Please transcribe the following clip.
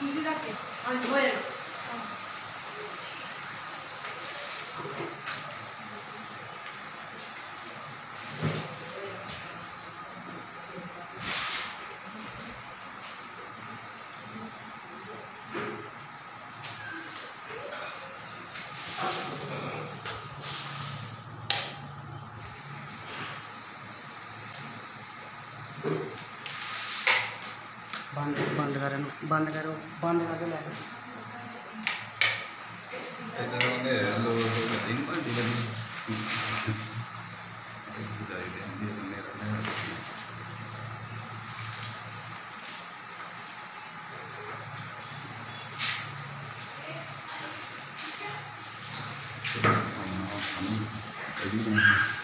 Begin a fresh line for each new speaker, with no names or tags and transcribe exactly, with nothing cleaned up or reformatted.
खुशी रखे और धोए
बंद बंद करो बंद करो बंद करके ला
Thank you.